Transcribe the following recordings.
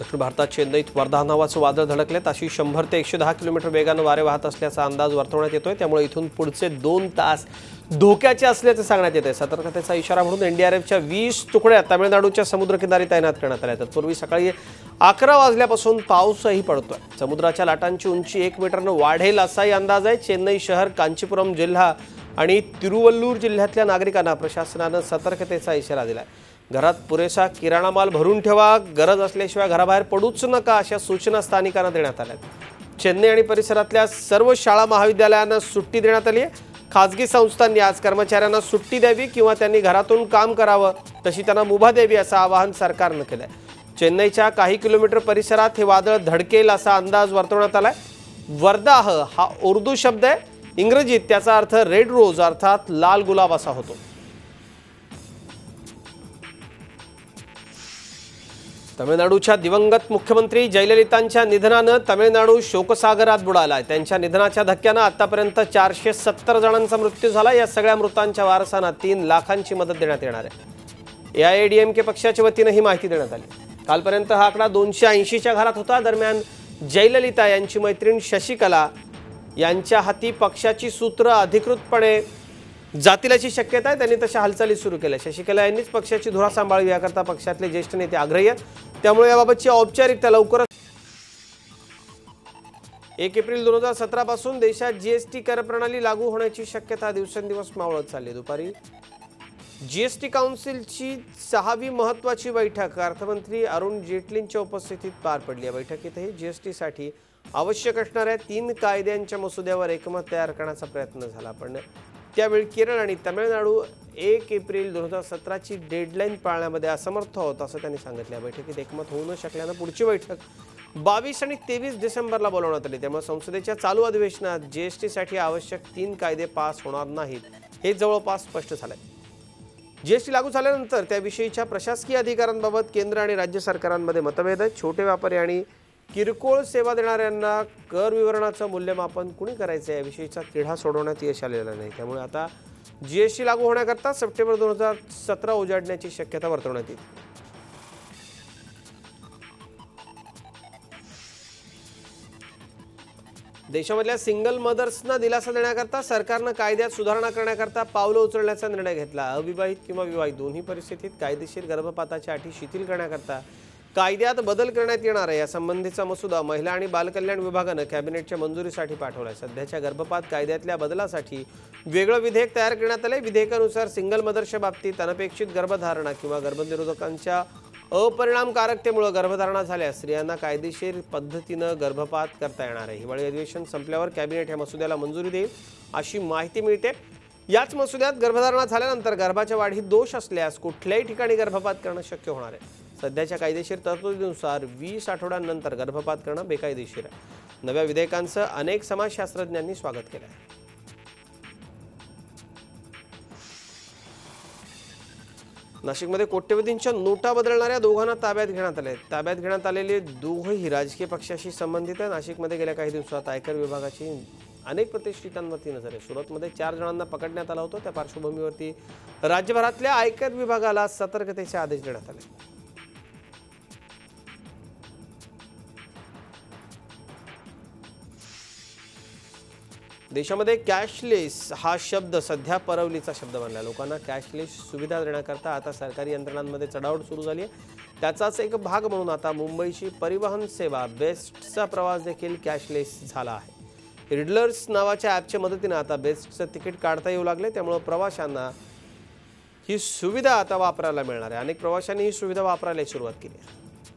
दक्षिण भारतात चेन्नईत वर्धा नावाचं वादळ धडकले. ताशी 100 ते 110 किलोमीटर वेगाने वारे वाहत असल्याचा अंदाज वर्तवण्यात येतोय. त्यामुळे इथून पुढचे 2 तास धोक्याचे असल्याचे सांगण्यात येते. सतर्कतेचा इशारा म्हणून एनडीआरएफच्या 20 तुकड्या तामिळनाडूच्या समुद्रकिनारी तैनात करण्यात आल्या. तत्पूर्वी सकाळी 11 वाजल्यापासून पाऊसही पडतोय. समुद्राच्या लाटांची उंची 1 मीटरनं वाढेल असाही अंदाज आहे. चेन्नई शहर, कांचीपुरम जिल्हा आणि तिरुवल्लूर जिल्ह्यातल्या नागरिकांना प्रशासनानं सतर्कतेचा इशारा दिलाय. घरात पुरेसा किराणा माल भरून ठेवा, गरज असल्याशिवाय घराबाहेर पडूच नका अशा सूचना स्थानिकांना देण्यात आल्या. चेन्नई आणि परिसरातल्या सर्व शाळा महाविद्यालयांना सुट्टी देण्यात आली आहे. खासगी संस्थांनी आज कर्मचाऱ्यांना सुट्टी द्यावी किंवा त्यांनी घरातून काम करावं, तशी त्यांना मुभा द्यावी असं आवाहन सरकारनं केलंय. चेन्नईच्या काही किलोमीटर परिसरात हे वादळ धडकेल असा अंदाज वर्तवण्यात आलाय. वर्दाह हा उर्दू शब्द आहे. इंग्रजीत त्याचा अर्थ रेड रोज अर्थात लाल गुलाब असा होतो. तमिळनाडूच्या दिवंगत मुख्यमंत्री जयललितांच्या निधनानं तमिळनाडू शोकसागरात बुडालाय. त्यांच्या निधनाच्या धक्क्यानं आतापर्यंत 470 जणांचा मृत्यू झाला. या सगळ्या मृतांच्या वारसांना 3 लाखांची मदत देण्यात येणार आहे. एआयएडीएमके पक्षाच्या वतीनं ही माहिती देण्यात आली. कालपर्यंत हा आकडा 280च्या घरात होता. दरम्यान जयललिता यांची मैत्रीण शशिकला यांच्या हाती पक्षाची सूत्र अधिकृतपणे जातील अशी शक्यता आहे. त्यांनी तशा हालचाली सुरू केल्या. शशिकला यांनीच पक्षाची धुरा सांभाळावी याकरता पक्षातले ज्येष्ठ नेते आग्रही आहेत. त्यामुळे याबाबतची औपचारिकता लवकरच. 1 एप्रिल 2017 पासून देशात जीएसटी कर प्रणाली लागू होण्याची शक्यता दिवसेंदिवस मावळत चालली. दुपारी जीएसटी काउन्सिलची 6वी महत्त्वाची बैठक अर्थमंत्री अरुण जेटलींच्या उपस्थितीत पार पडली. या बैठकीतही जीएसटीसाठी आवश्यक असणाऱ्या 3 कायद्यांच्या मसुद्यावर एकमत तयार करण्याचा प्रयत्न झाला. पण त्यावेळी केरळ आणि तामिळनाडू 1 एप्रिल 2017ची डेडलाईन पाळण्यामध्ये असमर्थ होत असं त्यांनी सांगितलं. या बैठकीत एकमत होऊ न शकल्यानं पुढची बैठक 22 आणि 23 डिसेंबरला बोलवण्यात आली. त्यामुळे संसदेच्या चालू अधिवेशनात जीएसटीसाठी आवश्यक 3 कायदे पास होणार नाहीत हे जवळपास स्पष्ट झालंय. जीएसटी लागू झाल्यानंतर त्याविषयीच्या प्रशासकीय अधिकारांबाबत केंद्र आणि राज्य सरकारांमध्ये मतभेद आहेत. छोटे व्यापारी आणि किरकोळ सेवा देणाऱ्यांना कर विवरणाचं मूल्यमापन कुणी करायचं याविषयीचा तिढा सोडवण्यात यश आलेलं नाही. त्यामुळे आता जीएसटी लागू होण्याकरता सप्टेंबर 2017 उजाडण्याची शक्यता वर्तवण्यात येईल. देशामधल्या सिंगल मदर्सना दिलासा देण्याकरता सरकारनं कायद्यात सुधारणा करण्याकरता पावलं उचलण्याचा निर्णय घेतला. अविवाहित किंवा विवाहित दोन्ही परिस्थितीत कायदेशीर गर्भपाताच्या अटी शिथिल करण्याकरता कायद्यात बदल करण्यात येणार आहे. यासंबंधीचा मसुदा महिला आणि बालकल्याण विभागानं कॅबिनेटच्या मंजुरीसाठी पाठवलाय. सध्याच्या गर्भपात कायद्यातल्या बदलासाठी वेगळं विधेयक तयार करण्यात आलंय. विधेयकानुसार सिंगल मदर्सच्या बाबतीत अनपेक्षित गर्भधारणा किंवा गर्भनिरोधकांच्या अपरिणामकारकतेमुळे गर्भधारणा झाल्यास स्त्रियांना कायदेशीर पद्धतीनं गर्भपात करता येणार आहे. हिवाळी अधिवेशन संपल्यावर कॅबिनेट या मसुद्याला मंजुरी देईल अशी माहिती मिळते. याच मसुद्यात गर्भधारणा झाल्यानंतर गर्भाच्या वाढीत दोष असल्यास कुठल्याही ठिकाणी गर्भपात करणं शक्य होणार आहे. सध्याच्या कायदेशीर तरतुदीनुसार 20 आठवड्यांनंतर गर्भपात करणं बेकायदेशीर आहे. नव्या विधेयकांचं अनेक समाजशास्त्रज्ञांनी स्वागत केलं आहे. नाशिकमध्ये कोट्यवधींच्या नोटा बदलणाऱ्या दोघांना ताब्यात घेण्यात आले. ताब्यात घेण्यात आलेले दोघंही राजकीय पक्षाशी संबंधित आहे. नाशिकमध्ये गेल्या काही दिवसात आयकर विभागाची अनेक प्रतिष्ठितांवरती नजर आहे. सुरतमध्ये 4 जणांना पकडण्यात आलं होतं. त्या पार्श्वभूमीवरती राज्यभरातल्या आयकर विभागाला सतर्कतेचे आदेश देण्यात आले. देशामध्ये कॅशलेस हा शब्द सध्या परवलीचा शब्द बनला. लोकांना कॅशलेस सुविधा देण्याकरता आता सरकारी यंत्रणांमध्ये चढाओढ सुरू झाली आहे. त्याचाच एक भाग म्हणून आता मुंबईची परिवहन सेवा बेस्टचा प्रवास देखील कॅशलेस झाला आहे. रिडलर्स नावाच्या ॲपच्या मदतीनं आता बेस्टचं तिकीट काढता येऊ लागले. त्यामुळे प्रवाशांना ही सुविधा आता वापरायला मिळणार आहे. अनेक प्रवाशांनी ही सुविधा वापरायला सुरुवात केली आहे.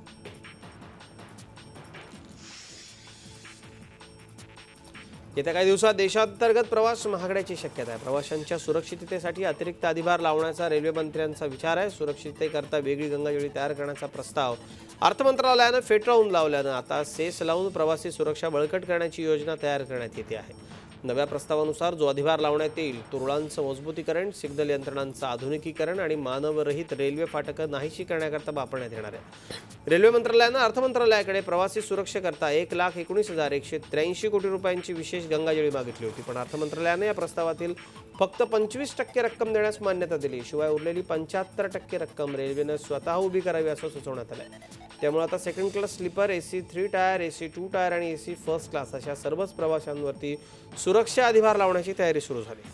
येत्या काही दिवसात देशांतर्गत प्रवास महागड्याची शक्यता आहे. प्रवाशांच्या सुरक्षिततेसाठी अतिरिक्त अधिभार लावण्याचा रेल्वे मंत्र्यांचा विचार आहे. सुरक्षिततेकरता वेगळी गंगाजळी तयार करण्याचा प्रस्ताव अर्थ मंत्रालयानं फेटाळून लावल्यानं आता सेस लावून प्रवासी सुरक्षा बळकट करण्याची योजना तयार करण्यात येते आहे. नव्या प्रस्तावानुसार जो अधिभार लावण्यात येईल तो रुळांचं मजबूतीकरण, सिग्नल यंत्रणांचं आधुनिकीकरण आणि मानवरहित रेल्वे फाटकं नाहीशी करण्याकरता वापरण्यात येणार आहे। रेल्वे मंत्रालयानं अर्थ मंत्रालयाकडे प्रवासी सुरक्षेकरता 1,19,183 कोटी रुपयांची विशेष गंगाजळी मागितली होती, पण अर्थ मंत्रालयाने या प्रस्तावातील फक्त 25% रक्कम देण्यास मान्यता दिली। शिवाय उरलेली 75% रक्कम रेल्वेनं स्वतः उभी करावी असं सुचवण्यात आलंय। त्यामुळे आता second class sleeper, AC 3 tier, AC 2 tier आणि AC फर्स्ट क्लास अशा सर्वच प्रवाशांवरती सुरक्षा अधिभार लावण्याची तयारी सुरू झाली।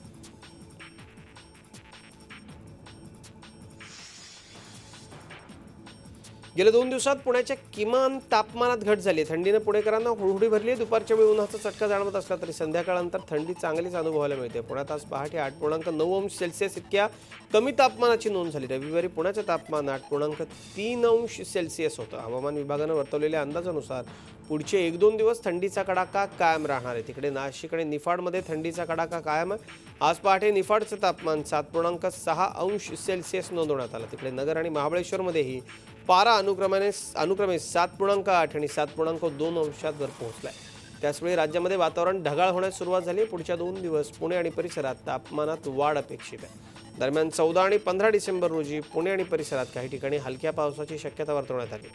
गेल्या 2 दिवसात पुण्याच्या किमान तापमानात घट झाली। थंडीने पुणेकरांना हुळहुळी भरली। दुपारच्या वेळी उन्हाचा चटका जाणवत असला तरी संध्याकाळनंतर थंडी चांगलीच अनुभवायला मिळते। पुण्यात आज पहाटे 8.9 अंश सेल्सिअस इतक्या कमी तापमानाची नोंद झाली। रविवारी पुण्याचे तापमान 8.3 अंश सेल्सिअस होतं। हवामान विभागानं वर्तवलेल्या अंदाजानुसार पुढचे 1-2 दिवस थंडीचा कडाका कायम राहणार आहे। तिकडे नाशिक आणि निफाडमध्ये थंडीचा कडाका कायम आहे। आज पहाटे निफाडचं तापमान 7.6 अंश सेल्सिअस नोंदवण्यात आलं। तिकडे नगर आणि महाबळेश्वरमध्येही पारा अनुक्रमे 7.8 आणि 7.2 अंशांवर पोहोचलाय। त्याचवेळी राज्यामध्ये वातावरण ढगाळ होण्यास सुरुवात झाली। पुढच्या 2 दिवस पुणे आणि परिसरात तापमानात वाढ अपेक्षित आहे। दरम्यान 14 आणि 15 डिसेंबर रोजी पुणे आणि परिसरात काही ठिकाणी हलक्या पावसाची शक्यता वर्तवण्यात आली।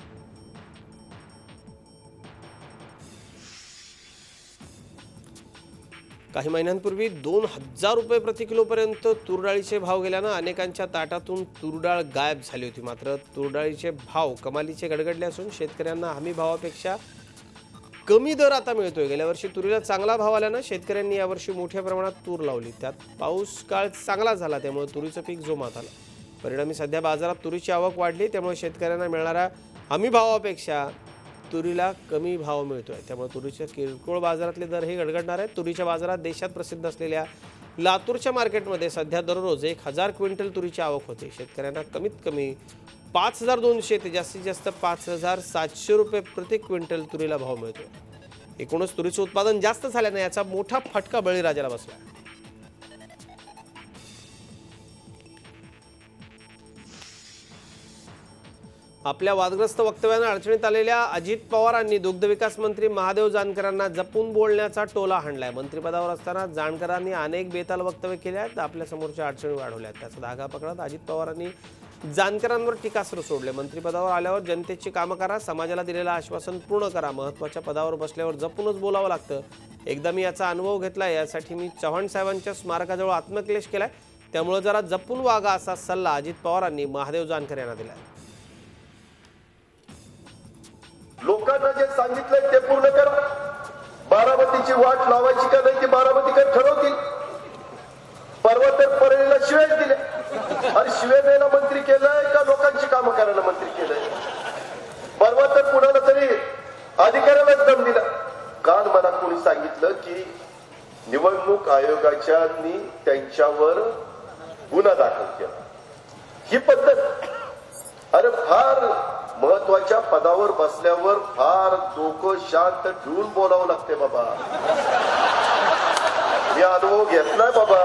काही महिन्यांपूर्वी 2,000 रुपये प्रति किलोपर्यंत तूरडाळीचे भाव गेल्यानं अनेकांच्या ताटातून तूरडाळ गायब झाली होती। मात्र तूरडाळीचे भाव कमालीचे गडगडले असून शेतकऱ्यांना हमी भावापेक्षा कमी दर आता मिळतोय। गेल्या वर्षी तुरीला चांगला भाव आल्यानं शेतकऱ्यांनी यावर्षी मोठ्या प्रमाणात तूर लावली। त्यात पाऊस काळ चांगला झाला, त्यामुळे तुरीचं पीक जोमात आलं। परिणामी सध्या बाजारात तुरीची आवक वाढली, त्यामुळे शेतकऱ्यांना मिळणाऱ्या हमी भावापेक्षा तुरीला कमी भाव मिळतोय। त्यामुळे तुरीच्या किरकोळ बाजारातले दर हे गडगडणार आहेत। तुरीच्या बाजारात देशात प्रसिद्ध असलेल्या लातूरच्या मार्केटमध्ये सध्या दररोज 1,000 क्विंटल तुरीची आवक होते। शेतकऱ्यांना कमीत कमी 5,200 ते जास्तीत जास्त 5,700 रुपये प्रति क्विंटल तुरीला भाव मिळतोय। एकूणच तुरीचं उत्पादन जास्त झाल्याने याचा मोठा फटका बळीराजाला बसला। आपल्या वादग्रस्त वक्तव्याने अडचणीत आलेल्या अजित पवारांनी दुग्धविकास मंत्री महादेव जानकरांना जपून बोलण्याचा टोला हाणलाय। मंत्रिपदावर असताना जानकरांनी अनेक बेताल वक्तव्य केले आहेत, आपल्या समोरच्या अडचणी वाढवल्या आहेत। त्याचा धागा पकडत अजित पवारांनी जानकरांवर टीकास्त्र सोडले। मंत्रिपदावर आल्यावर जनतेची कामं करा, समाजाला दिलेलं आश्वासन पूर्ण करा, महत्त्वाच्या पदावर बसल्यावर जपूनच बोलावं लागतं। एकदा मी याचा अनुभव घेतलाय, यासाठी मी चव्हाण साहेबांच्या स्मारकाजवळ आत्मक्लेश केलाय, त्यामुळे जरा जपून वागा असा सल्ला अजित पवारांनी महादेव जानकर यांना दिलाय। लोकांना जे सांगितलंय ते पूर्ण करा। बारामतीची वाट लावायची का नाही ते बारामतीकर ठरवतील। परवा तर परळीला शिव्या दिल्या, आणि शिव्या द्यायला मंत्री केलंय का लोकांची कामं करायला मंत्री केलंय? परवा तर कुणाला तरी अधिकाऱ्यालाच दम दिला। काल मला कोणी सांगितलं की निवडणूक आयोगाच्यानी त्यांच्यावर गुन्हा दाखल केला। ही पद्धत, अरे फार महत्वाच्या पदावर बसल्यावर फार डोकं शांत ठेवून बोलावं लागते बाबा। मी अनुभव घेतलाय बाबा।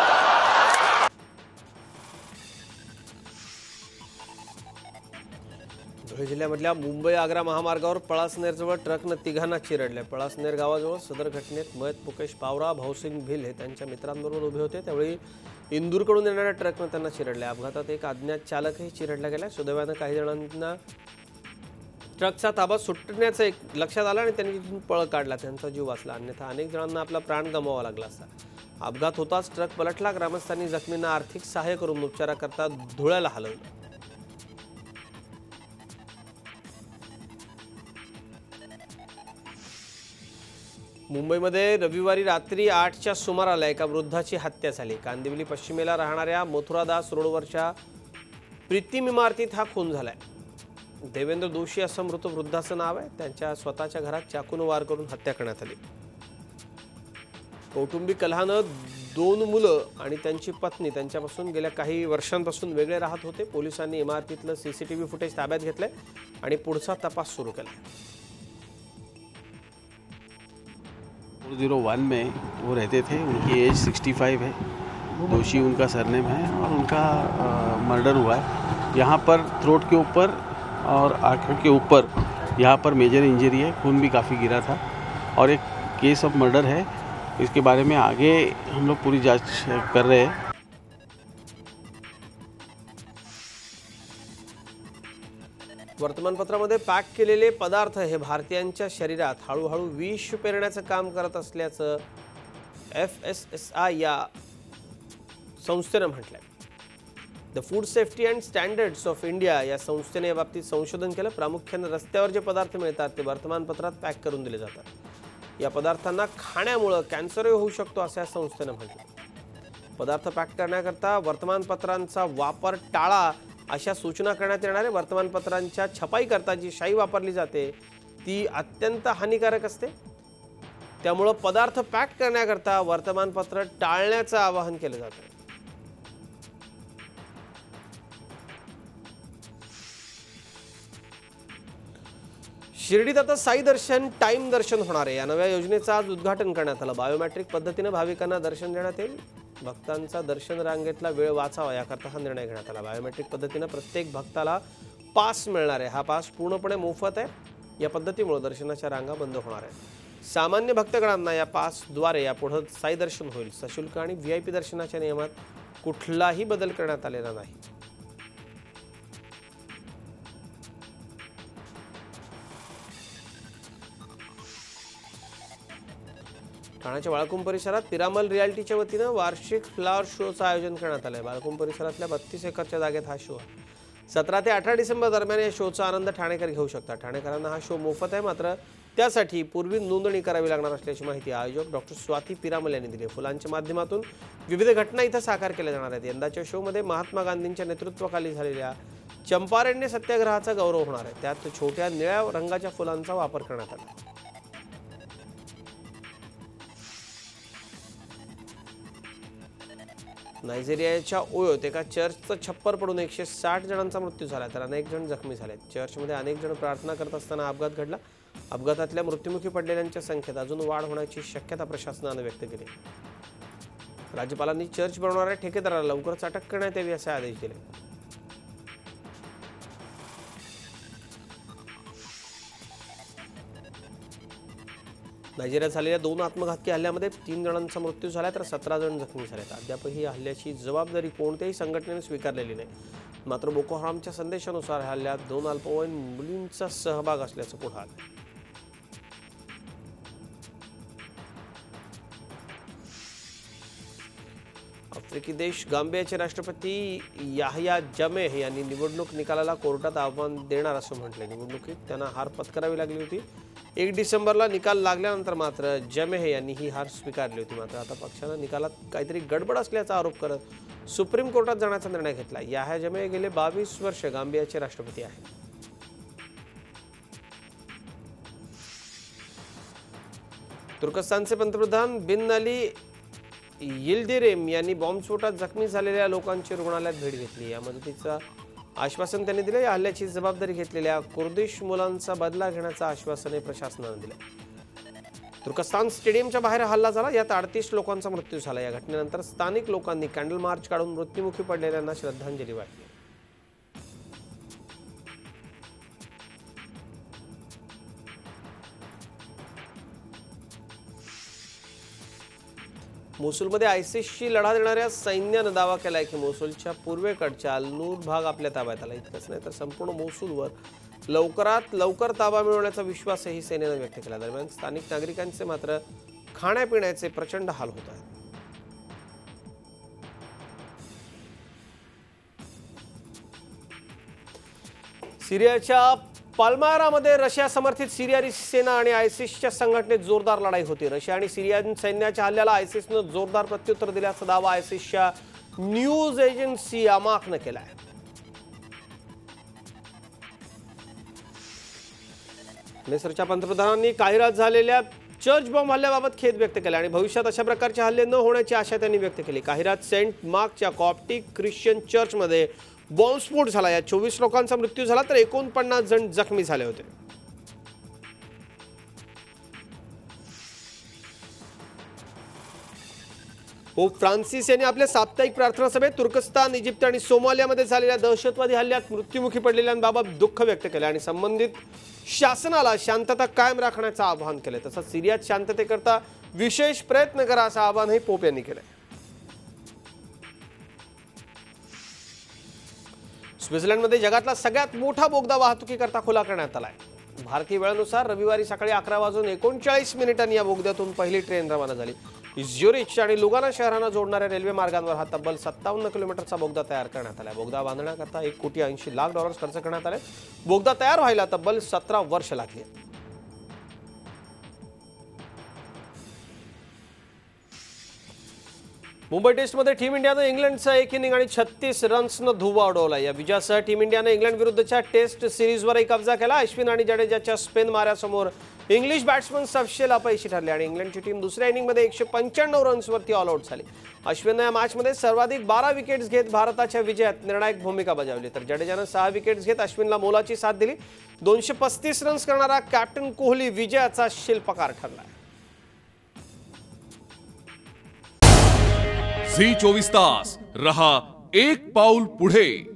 धुळे जिल्ह्यामधल्या मुंबई-आग्रा महामार्गावर पळासनेरजवळ ट्रकनं तिघांना चिरडले। पळासनेर गावाजवळ सदर घटनेत मयत मुकेश पावरा, भाऊसिंग भिल हे त्यांच्या मित्रांबरोबर उभे होते। त्यावेळी इंदूरकडून येणाऱ्या ट्रकनं त्यांना चिरडले। अपघातात एक अज्ञात चालकही चिरडला गेला। सुदैवानं काही जणांना ट्रकचा ताबा सुटण्याचं एक लक्षात आलं आणि त्यांनी तिथून पळ काढला, त्यांचा जीव वाचला। अन्यथा अनेक जणांना आपला प्राण गमवावा लागला असता। अपघात होताच ट्रक पलटला। ग्रामस्थांनी जखमींना आर्थिक सहाय्य करून उपचाराकरता धुळ्याला हलवलं। मुंबईमध्ये रविवारी रात्री 8च्या सुमाराला एका वृद्धाची हत्या झाली। कांदिवली पश्चिमेला राहणाऱ्या मथुरादास रोडवरच्या प्रीतीम इमारतीत हा खून झालाय। देवेंद्र दोशी असं मृत वृद्धाचं नाव आहे। त्यांच्या स्वतःच्या घरात चाकून वार करून हत्या करण्यात आली। कौटुंबिक कलहानं 2 मुलं आणि त्यांची पत्नी त्यांच्यापासून गेल्या काही वर्षांपासून वेगळे राहत होते। पोलिसांनी इमारतीतलं CCTV फुटेज ताब्यात घेतलंय आणि पुढचा तपास सुरू केलाय। 401 में वो रहते थे। उनकी एज 65 है। दोषी उनका सरनेम है और उनका मर्डर हुआ है। यहाँ पर थ्रोट के ऊपर और आंखों के ऊपर यहाँ पर मेजर इंजरी है। खून भी काफ़ी गिरा था और एक केस ऑफ मर्डर है इसके बारे में आगे हम लोग पूरी जांच कर रहे हैं। वर्तमानपत्रामध्ये पॅक केलेले पदार्थ हे भारतीयांच्या शरीरात हळूहळू विष पेरण्याचं काम करत असल्याचं FSSI या संस्थेनं म्हटलंय। The food safety and standards of India या संस्थेने याबाबतीत संशोधन केलं। प्रामुख्याने रस्त्यावर जे पदार्थ मिळतात ते वर्तमानपत्रात पॅक करून दिले जातात। या पदार्थांना खाण्यामुळे कॅन्सरही होऊ शकतो असं या संस्थेनं म्हटलं। पदार्थ पॅक करण्याकरता वर्तमानपत्रांचा वापर टाळा अशा सूचना करण्यात येणार आहे। वर्तमानपत्रांच्या छपाईकरता जी शाई वापरली जाते ती अत्यंत हानिकारक असते, त्यामुळे पदार्थ पॅक करण्याकरता वर्तमानपत्र टाळण्याचं आवाहन केलं जातं। शिर्डीत आता साई दर्शन टाइम दर्शन होणार आहे। या नव्या योजनेचं आज उद्घाटन करण्यात आलं। बायोमेट्रिक पद्धतीने भाविकांना दर्शन देण्यात येईल। भक्तांचा दर्शन रांगेतला वेळ वाचावा याकरता हा निर्णय घेण्यात आला। बायोमेट्रिक पद्धतीने प्रत्येक भक्ताला पास मिळणार आहे। हा पास पूर्णपणे मोफत आहे। या पद्धतीमुळे दर्शनाच्या रांगा बंद होणार आहेत। सामान्य भक्तगणांना या पासद्वारे यापुढे साई दर्शन होईल। सशुल्क आणि VIP दर्शनाच्या नियमात कुठलाही बदल करण्यात आलेला नाही। ठाण्याच्या बाळकुंभ परिसरात पिरामल रियालिटीच्या वतीनं वार्षिक फ्लावर शोचं आयोजन करण्यात आलं आहे। बाळकुंभ परिसरातल्या 32 एकरच्या जागेत हा शो आहे। 17 ते 18 डिसेंबर दरम्यान या शोचा आनंद ठाणेकर घेऊ शकतात। ठाणेकरांना हा शो मोफत आहे, मात्र त्यासाठी पूर्वी नोंदणी करावी लागणार असल्याची माहिती आयोजक डॉक्टर स्वाती पिरामल यांनी दिली। फुलांच्या माध्यमातून विविध घटना इथं साकार केल्या जाणार आहेत। यंदाच्या शोमध्ये महात्मा गांधींच्या नेतृत्वाखाली झालेल्या चंपारण्य सत्याग्रहाचा गौरव होणार आहे। त्यात छोट्या निळ्या रंगाच्या फुलांचा वापर करण्यात आला। नायजेरियाच्या ओयोत एका चर्चचं छप्पर पडून 160 जणांचा मृत्यू झाला, तर अनेक जण जखमी झाले। चर्चमध्ये अनेक जण प्रार्थना करत असताना अपघात घडला। अपघातातल्या मृत्युमुखी पडलेल्यांच्या संख्येत अजून वाढ होण्याची शक्यता प्रशासनाने व्यक्त केली। राज्यपालांनी चर्च बनवणाऱ्या ठेकेदाराला लवकरच अटक करण्यात यावी असे आदेश दिले। नायजेरियात झालेल्या 2 आत्मघातकी हल्ल्यामध्ये 3 जणांचा मृत्यू झाला, तर 17 जण जखमी झालेत। अद्यापही या हल्ल्याची जबाबदारी कोणत्याही संघटनेने स्वीकारलेली नाही। मात्र बोको हरामच्या संदेशानुसार हल्ल्यात 2 अल्पवयीन मुलींचा सहभाग असल्याचं पुढे आलं। आफ्रिकी देश गांबियाचे राष्ट्रपती याहया जमेह यांनी निवडणूक निकालाला कोर्टात आव्हान देणार असं म्हटले। निवडणुकीत त्यांना हार पत्करावी लागली होती। 1 डिसेंबरला निकाल लागल्यानंतर मात्र जमेह यांनी ही हार स्वीकारली होती। मात्र आता पक्षानं निकालात काहीतरी गडबड असल्याचा आरोप करत सुप्रीम कोर्टात जाण्याचा निर्णय घेतला। याहया जमेह गेले 22 वर्ष गांबियाचे राष्ट्रपती आहेत। तुर्कस्तानचे पंतप्रधान बिन अली यिल्दिरेम यांनी बॉम्बस्फोटात जखमी झालेल्या लोकांची रुग्णालयात भेट घेतली। या मदतीचं आश्वासन त्यांनी दिले। या हल्ल्याची जबाबदारी घेतलेल्या कुर्दिश मुलांचा बदला घेण्याचं आश्वासन प्रशासनाने दिले। तुर्कस्तान स्टेडियमच्या बाहेर हल्ला झाला, यात 38 लोकांचा मृत्यू झाला। या घटनेनंतर स्थानिक लोकांनी कॅन्डल मार्च काढून मृत्युमुखी पडलेल्यांना श्रद्धांजली वाहिली। मोसुलमध्ये आयसिसशी लढा देणाऱ्या सैन्यानं दावा केलाय की मोसुलच्या पूर्वेकडच्या अल-नूर भाग आपल्या ताब्यात आला। इतकंच नाही तर संपूर्ण मोसुलवर लवकरात लवकर ताबा मिळवण्याचा विश्वासही सेनेनं व्यक्त केला। दरम्यान स्थानिक नागरिकांचे मात्र खाण्यापिण्याचे प्रचंड हाल होत आहेत। सिरियाच्या पाल्मायरामध्ये रशिया समर्थित सिरियानी सेना आणि आयसिसच्या संघटनेत जोरदार लढाई होती। रशिया आणि सिरियन सैन्याच्या हल्ल्याला आयसिसनं जोरदार प्रत्युत्तर दिल्याचा दावा आयसिसच्या न्यूज एजन्सी अमाकनं केला आहे। मिस्रच्या पंतप्रधानांनी काहिरात झालेल्या चर्च बॉम्ब हल्ल्याबाबत खेद व्यक्त केला आणि भविष्यात अशा प्रकारचे हल्ले न होण्याची आशा त्यांनी व्यक्त केली। काहिरात सेंट मार्कच्या कॉप्टिक ख्रिश्चन चर्चमध्ये बॉम्बस्फोट झाला। या 24 लोकांचा मृत्यू झाला, तर 49 जण जखमी झाले होते। पोप फ्रान्सिस यांनी आपल्या साप्ताहिक प्रार्थना सभेत तुर्कस्तान, इजिप्त आणि सोमालियामध्ये झालेल्या दहशतवादी हल्ल्यात मृत्युमुखी पडलेल्यांबाबत दुःख व्यक्त केले आणि संबंधित शासनाला शांतता कायम राखण्याचं आवाहन केले। तसंच सिरियात शांततेकरता विशेष प्रयत्न करा असं आवाहनही पोप यांनी केलंय. स्वित्झर्लंडमध्ये जगातला सगळ्यात मोठा बोगदा वाहतुकीकरता खुला करण्यात आलाय. भारतीय वेळेनुसार रविवारी सकाळी 11:39 या बोगद्यातून पहिली ट्रेन रवाना झाली. ज्युरिच आणि लुगाना शहरांना जोडणाऱ्या रेल्वे मार्गांवर हा तब्बल 57 किलोमीटरचा बोगदा तयार करण्यात आलाय. बोगदा बांधण्याकरता $1,80,00,000 खर्च करण्यात आले. बोगदा तयार व्हायला तब्बल 17 वर्ष लागली. मुंबई टेस्टमध्ये टीम इंडियानं इंग्लंडचा 1 इनिंग आणि 36 रन्सनं धुव्वा उडवला. या विजयासह टीम इंडियानं इंग्लंड विरुद्धच्या टेस्ट सिरीजवरही कब्जा केला. अश्विन आणि जडेजाच्या स्पिन माऱ्यासमोर इंग्लिश बॅट्समन सपशेल अपयशी ठरले आणि इंग्लंडची टीम दुसऱ्या इनिंगमध्ये 195 रन्सवरती ऑल आउट झाली. अश्विननं या मॅचमध्ये सर्वाधिक 12 विकेट्स घेत भारताच्या विजयात निर्णायक भूमिका बजावली, तर जडेजानं 6 विकेट्स घेत अश्विनला मोलाची साथ दिली. 235 रन्स करणारा कॅप्टन कोहली विजयाचा शिल्पकार ठरला. झी 24 तास रहा एक पाऊल पुढे.